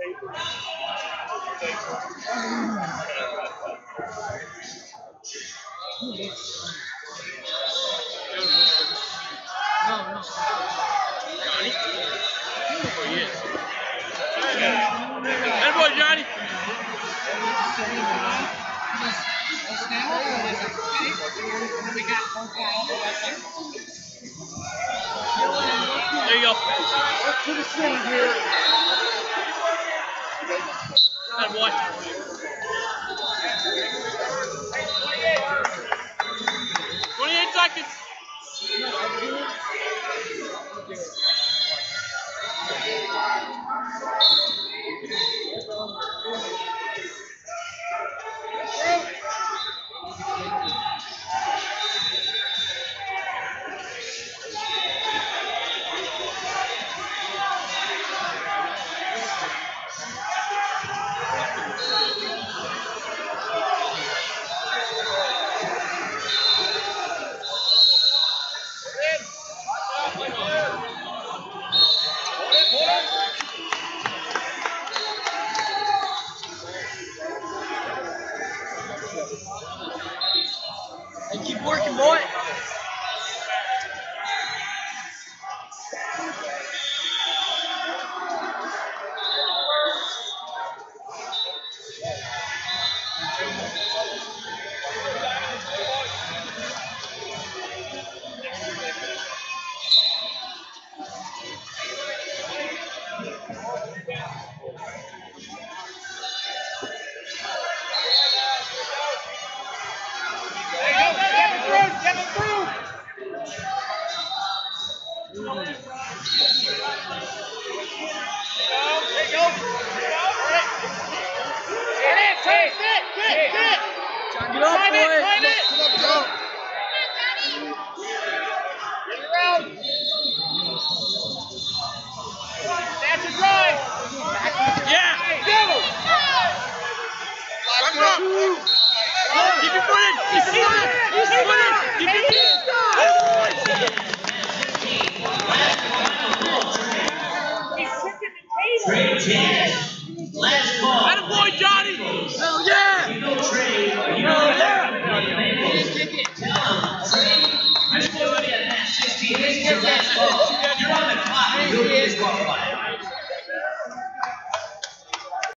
Good boy, Johnny. There you go. Up to the center here. Good boy. 28 seconds. Hey, keep working, boy. Keep your foot in! Keep your foot in! Keep your foot in!